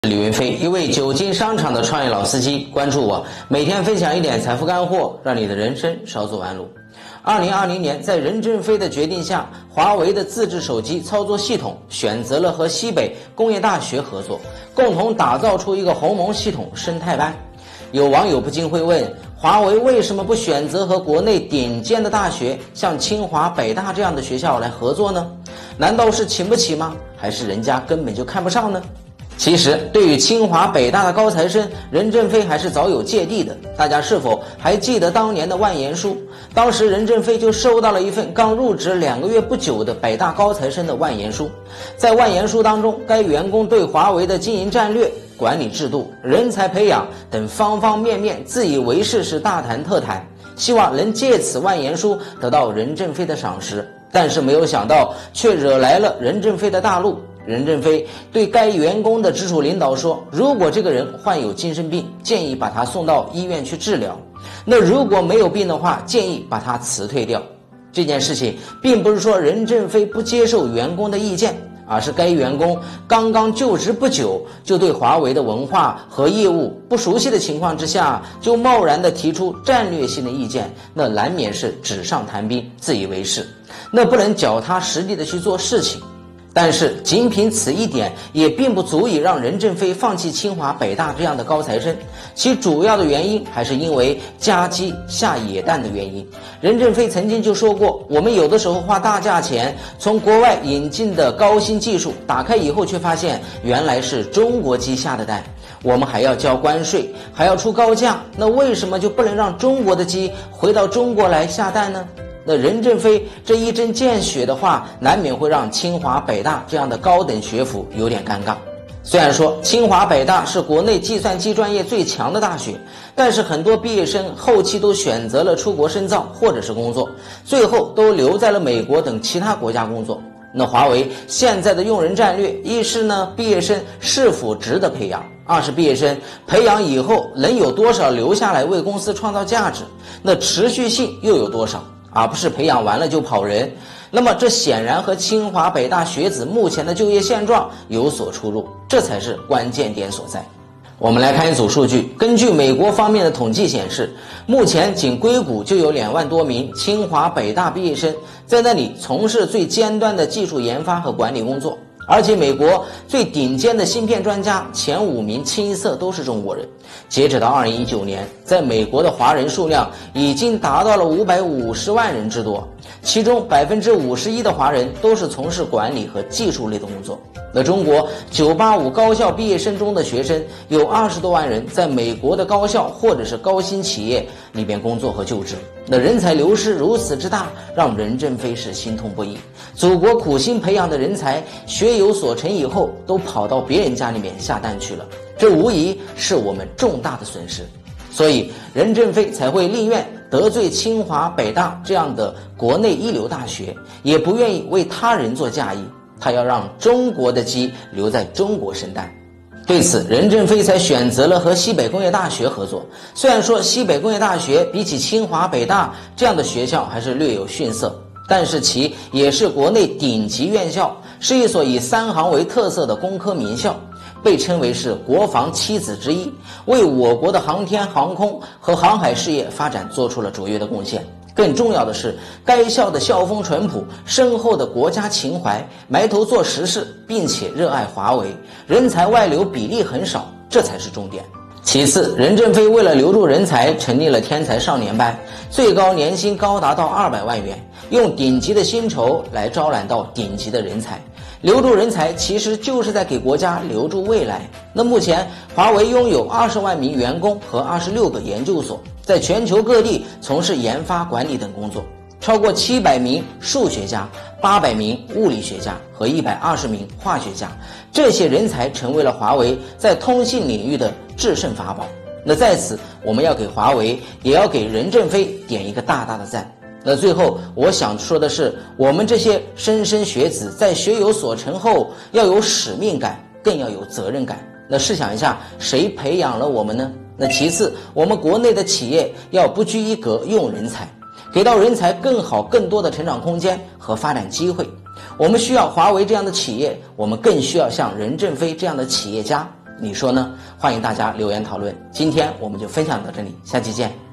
李云飞，一位久经商场的创业老司机，关注我，每天分享一点财富干货，让你的人生少走弯路。2020年，在任正非的决定下，华为的自制手机操作系统选择了和西北工业大学合作，共同打造出一个鸿蒙系统生态班。有网友不禁会问，华为为什么不选择和国内顶尖的大学，像清华、北大这样的学校来合作呢？难道是请不起吗？还是人家根本就看不上呢？其实，对于清华、北大的高材生，任正非还是早有芥蒂的。大家是否还记得当年的万言书？当时任正非就收到了一份刚入职2个月不久的北大高材生的万言书。在万言书当中，该员工对华为的经营战略、管理制度、人才培养等方方面面自以为是大谈特谈，希望能借此万言书得到任正非的赏识。但是没有想到，却惹来了任正非的大怒。任正非对该员工的直属领导说，如果这个人患有精神病，建议把他送到医院去治疗，那如果没有病的话，建议把他辞退掉。这件事情并不是说任正非不接受员工的意见，而是该员工刚刚就职不久，就对华为的文化和业务不熟悉的情况之下，就贸然地提出战略性的意见，那难免是纸上谈兵，自以为是，那不能脚踏实地的去做事情。但是仅凭此一点，也并不足以让任正非放弃清华、北大这样的高材生，其主要的原因还是因为夹鸡下野蛋的原因。任正非曾经就说过，我们有的时候花大价钱从国外引进的高新技术，打开以后却发现原来是中国鸡下的蛋，我们还要交关税，还要出高价，那为什么就不能让中国的鸡回到中国来下蛋呢？那任正非这一针见血的话，难免会让清华、北大这样的高等学府有点尴尬。虽然说清华、北大是国内计算机专业最强的大学，但是很多毕业生后期都选择了出国深造或者是工作，最后都留在了美国等其他国家工作。那华为现在的用人战略，一是呢毕业生是否值得培养，二是毕业生培养以后能有多少留下来为公司创造价值，那持续性又有多少，而不是培养完了就跑人。那么这显然和清华、北大学子目前的就业现状有所出入，这才是关键点所在。我们来看一组数据，根据美国方面的统计显示，目前仅硅谷就有2万多名清华、北大毕业生在那里从事最尖端的技术研发和管理工作，而且美国最顶尖的芯片专家前5名清一色都是中国人。截止到2019年，在美国的华人数量已经达到了550万人之多，其中51%的华人都是从事管理和技术类的工作。那中国985高校毕业生中的学生有20多万人在美国的高校或者是高新企业里边工作和就职，那人才流失如此之大，让任正非是心痛不已。祖国苦心培养的人才，学有所成以后都跑到别人家里面下蛋去了，这无疑是我们重大的损失。所以任正非才会宁愿得罪清华、北大这样的国内一流大学，也不愿意为他人做嫁衣，他要让中国的鸡留在中国生蛋。对此，任正非才选择了和西北工业大学合作。虽然说西北工业大学比起清华、北大这样的学校还是略有逊色，但是其也是国内顶级院校，是一所以3行为特色的工科名校，被称为是国防7子之一，为我国的航天航空和航海事业发展做出了卓越的贡献。更重要的是，该校的校风淳朴，深厚的国家情怀，埋头做实事，并且热爱华为，人才外流比例很少，这才是重点。其次，任正非为了留住人才，成立了天才少年班，最高年薪高达到200万元，用顶级的薪酬来招揽到顶级的人才。留住人才其实就是在给国家留住未来。那目前华为拥有20万名员工和26个研究所，在全球各地从事研发、管理等工作，超过700名数学家、800名物理学家和120名化学家，这些人才成为了华为在通信领域的制胜法宝。那在此，我们要给华为，也要给任正非点一个大大的赞。那最后我想说的是，我们这些莘莘学子在学有所成后，要有使命感，更要有责任感。那试想一下，谁培养了我们呢？那其次，我们国内的企业要不拘一格用人才，给到人才更好更多的成长空间和发展机会。我们需要华为这样的企业，我们更需要像任正非这样的企业家， 你说呢？欢迎大家留言讨论。今天我们就分享到这里，下期见。